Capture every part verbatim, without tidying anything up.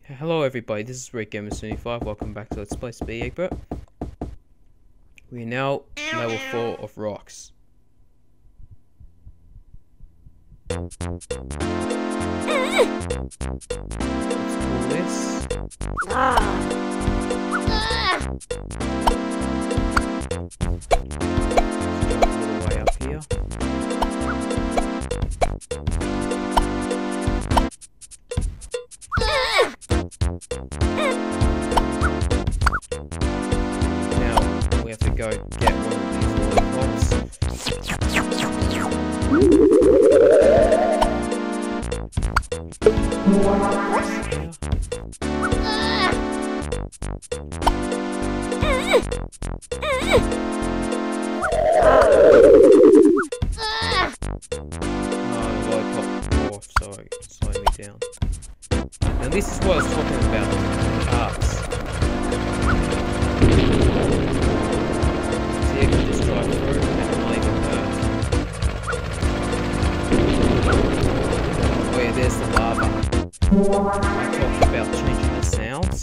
Hello everybody, this is Rick Gamer seventy-five. Welcome back to Let's Play Speed Eggbert. We are now level four of rocks. Let's call this. All the way up here. Now we have to go get one of these lollipops. Oh, the lollipop fell off, sorry, slowing me down. Now this is what I was talking about, carts. See, I can just drive through and not even hurt. Oh yeah, there's the lava. I talked about changing the sounds.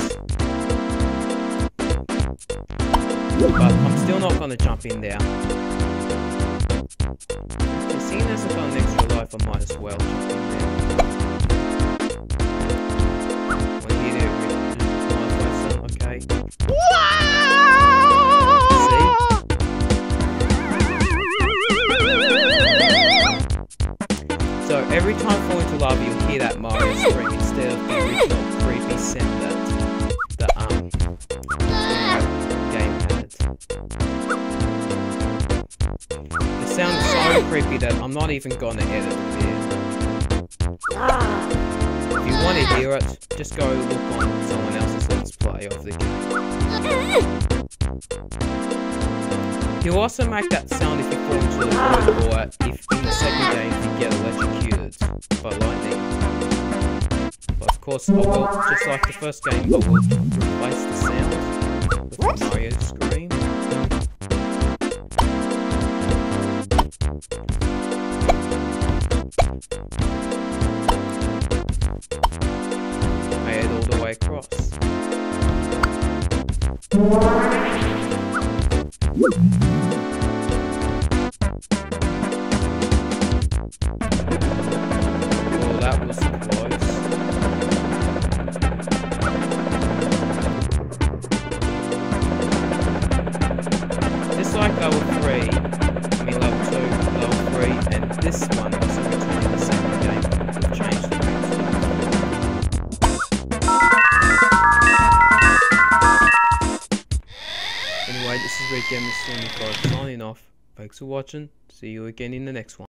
But I'm still not going to jump in there. And seeing as I've got an extra life, I might as well jump in there. Okay. See? So every time I fall into lava, you'll hear that Mario scream instead of the original creepy sound that the um game had. The sound is so creepy that I'm not even gonna edit it here. If you want to hear it, just go look on someone else's Let's Play of the game. He'll also make that sound if you fall into the void, or if in the second game if you get electrocuted by lightning. But of course I will, just like the first game, I will replace the sound with the Mario scream. I head all the way across. Well, that was close. Just like level three, I mean level two, level three, and this one was originally in the second game. We've changed the game stuff. Anyway, this is Red Gamer seventy-five signing off. Thanks for watching. See you again in the next one.